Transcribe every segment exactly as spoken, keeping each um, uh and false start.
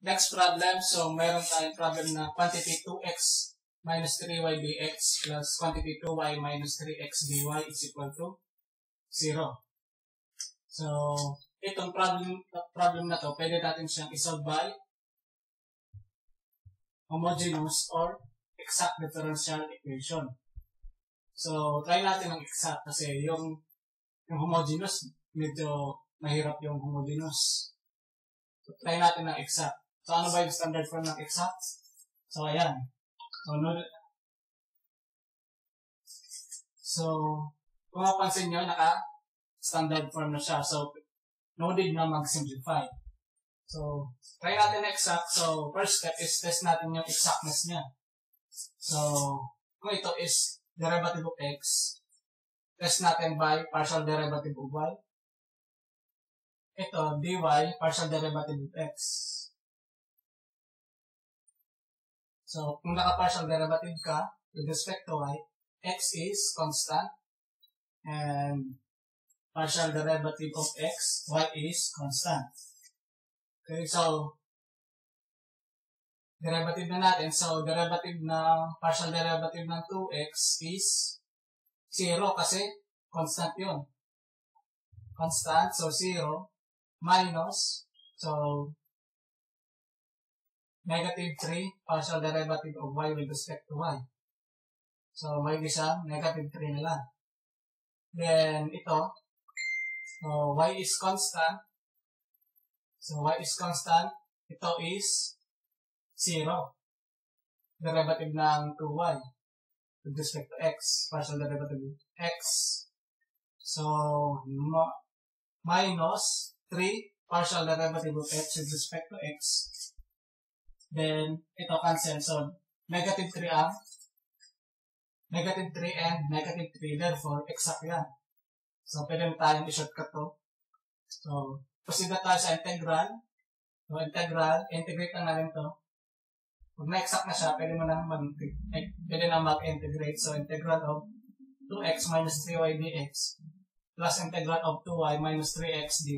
next problem. So, meron tayong problem na quantity two x minus three y dx plus quantity two y minus three x dy is equal to zero. So, itong problem, problem na to, pwede natin siyang isolve by homogeneous or exact differential equation. So, try natin ang exact kasi yung, yung homogeneous, medyo mahirap yung homogeneous. So, try natin ang exact. So, ano ba yung standard form ng exact? So, ayan. So, no, so kung mapansin nyo, naka-standard form na siya. So, no need na mag-simplify. So, try natin ang exact. So, first step is test natin yung exactness niya. So, kung ito is derivative of x, test natin by partial derivative of y. Ito, dy, partial derivative of x. So, kung naka-partial derivative ka with respect to y, x is constant, and partial derivative of x, y is constant. Okay, so, derivative na natin. So, derivative ng, partial derivative ng two x is zero kasi constant yun. Constant, so zero, minus, so, negative three, partial derivative of y with respect to y. So, may isang negative three na lang. Then, ito, so, y is constant. So, y is constant. Ito is zero. Derivative ng two y with respect to x. Partial derivative of x. So, minus three, partial derivative of x with respect to x. Then, ito cancel. So, negative three ang negative three and negative three. Therefore, exact yan. So, pwede na tayong i-shortcut to. So, proceed na tayo sa integral. So, integral, integrate na natin to. Pag na-exact na siya, pwede mo na mag-integrate. Pwede na mag-integrate. So, integral of two x minus three y dx plus integral of two y minus three x dy.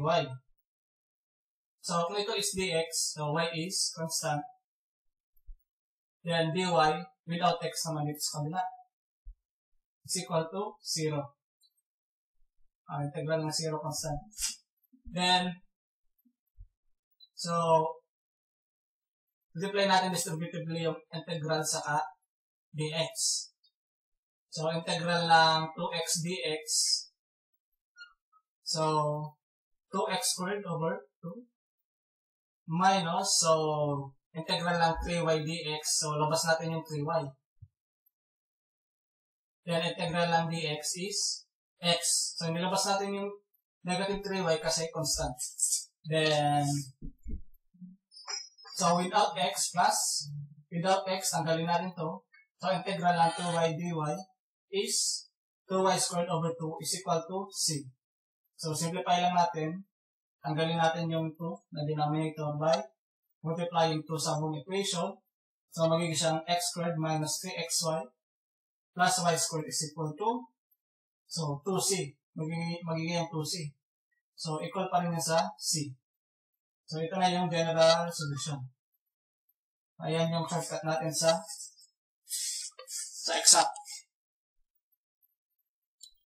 So, kung ito is dx, so y is constant. Then, dy, without x naman dito sa kabila, is equal to zero. Uh, integral ng zero constant. Then, so, multiply natin distributively yung integral sa dx. So, integral ng two x dx. So, two x squared over two. Minus, so, integral ng three y dx. So, labas natin yung three y. Then, integral ng dx is x. So, nilabas natin yung negative three y kasi constant. Then, so, without x plus, without x, tanggalin natin to. So, integral ng two y dy is two y squared over two is equal to c. So, simplify lang natin. Tanggalin natin yung two na denominator by multiplying two sa buong equation. So, magiging siyang x squared minus three x y plus y squared is equal to, so, two c. Magiging, magiging yung two c. So, equal pa rin yan sa c. So, ito na yung general solution. Ayan yung shortcut natin sa sa exact.